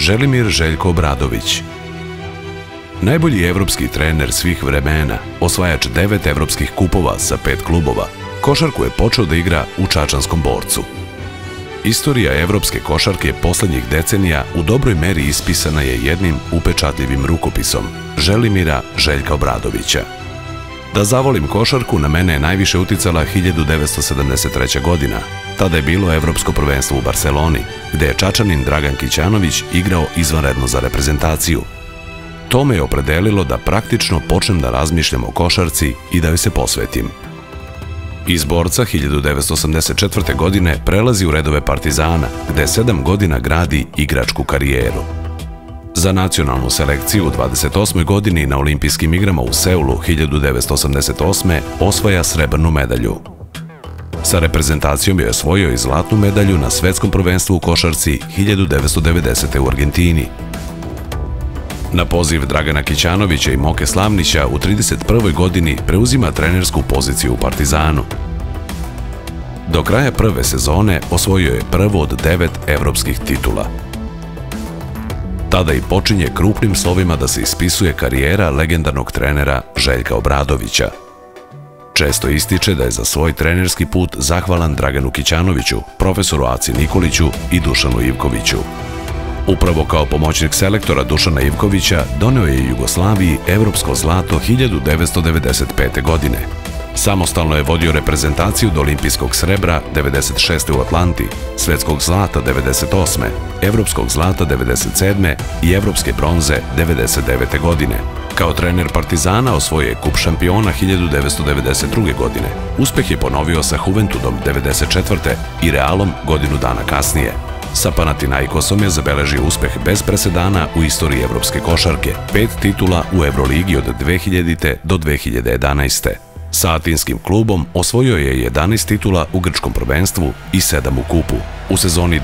Želimir Željko Obradović. Najbolji evropski trener svih vremena, osvajač 9 evropskih kupova sa 5 klubova, košarku je počeo da igra u Čačanskom Borcu. Istorija evropske košarke poslednjih decenija u dobroj meri ispisana je jednim upečatljivim rukopisom Želimira Željka Obradovića. Da zavolim košarku na mene je najviše uticala 1973. godina. Tada je bilo evropsko prvenstvo u Barseloni, gde je Čačanin Dragan Kićanović igrao izvanredno za reprezentaciju. To me je opredelilo da praktično počnem da razmišljam o košarci i da joj se posvetim. Iz Borca 1984. godine prelazi u redove Partizana, gde 7 godina gradi igračku karijeru. Za nacionalnu selekciju u 28. godini na olimpijskim igrama u Seulu 1988. osvaja srebrnu medalju. Sa reprezentacijom je osvojio i zlatnu medalju na svetskom prvenstvu u košarci 1990. u Argentini. Na poziv Dragana Kićanovića i Moke Slavnića u 31. godini preuzima trenersku poziciju u Partizanu. Do kraja prve sezone osvojio je prvo od 9 evropskih titula. Tada i počinje krupnim slovima da se ispisuje karijera legendarnog trenera Željka Obradovića. Često ističe da je za svoj trenerski put zahvalan Draganu Kićanoviću, profesoru Aci Nikoliću i Dušanu Ivkoviću. Upravo kao pomoćnik selektora Dušana Ivkovića doneo je Jugoslaviji evropsko zlato 1995. godine. Samostalno je vodio reprezentaciju do olimpijskog srebra 96. u Atlanti, svetskog zlata 98. evropskog zlata 97. i evropske bronze 99. godine. Kao trener Partizana osvojio je kup šampiona 1992. godine. Uspeh je ponovio sa Juventudom 94. i Realom godinu dana kasnije. Sa Panathinaikosom je zabeležio uspeh bez presedana u istoriji evropske košarke, 5 titula u Evroligi od 2000. do 2011. Sa atinskim klubom osvojio je 11 titula u grčkom prvenstvu i 7 u kupu. U sezoni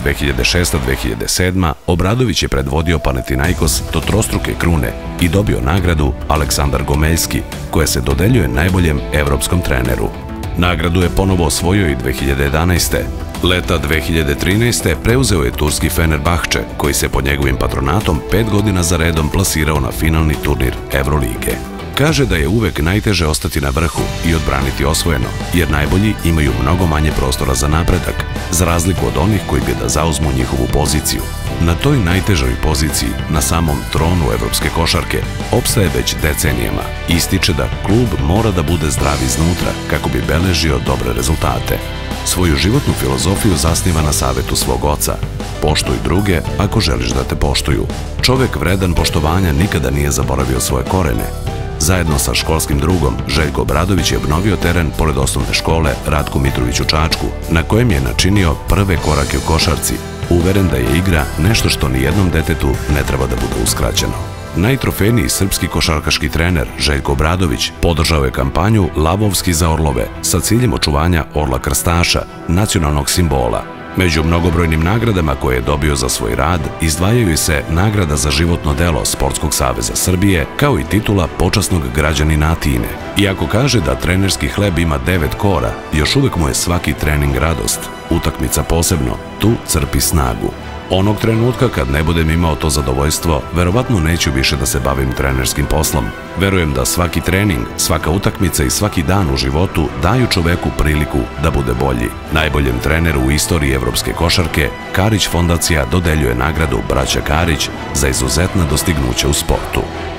2006-2007 Obradović je predvodio Panathinaikos do trostruke krune i dobio nagradu Aleksandar Gomeljski, koja se dodeljuje najboljem evropskom treneru. Nagradu je ponovo osvojio i 2011. Leta 2013. preuzeo je turski Fenerbahče, koji se pod njegovim patronatom 5 godina za redom plasirao na finalni turnir Evrolige. Kaže da je uvek najteže ostati na vrhu i odbraniti osvojeno, jer najbolji imaju mnogo manje prostora za napredak, za razliku od onih koji bi da zauzmu njihovu poziciju. Na toj najtežoj poziciji, na samom tronu evropske košarke, opstaje već decenijama. Ističe da klub mora da bude zdrav iznutra kako bi beležio dobre rezultate. Svoju životnu filozofiju zasniva na savetu svog oca. Poštuj druge ako želiš da te poštuju. Čovek vredan poštovanja nikada nije zaboravio svoje korene. Zajedno sa školskim drugom, Željko Obradović je obnovio teren pored osnovne škole Ratko Mitrović u Čačku, na kojem je načinio prve korake u košarci, uveren da je igra nešto što nijednom detetu ne treba da bude uskraćeno. Najtrofejniji srpski košarkaški trener Željko Obradović podržao je kampanju Lavovski za orlove sa ciljem očuvanja orla krstaša, nacionalnog simbola. Među mnogobrojnim nagradama koje je dobio za svoj rad izdvajaju se nagrada za životno delo Sportskog saveza Srbije, kao i titula počasnog građanina Atine. Iako kaže da trenerski hleb ima 9 kora, još uvek mu je svaki trening radost, utakmica posebno, tu crpi snagu. Onog trenutka kad ne budem imao to zadovoljstvo, verovatno neću više da se bavim trenerskim poslom. Verujem da svaki trening, svaka utakmica i svaki dan u životu daju čoveku priliku da bude bolji. Najboljem treneru u istoriji evropske košarke, Karić fondacija dodeljuje nagradu Braća Karić za izuzetna dostignuća u sportu.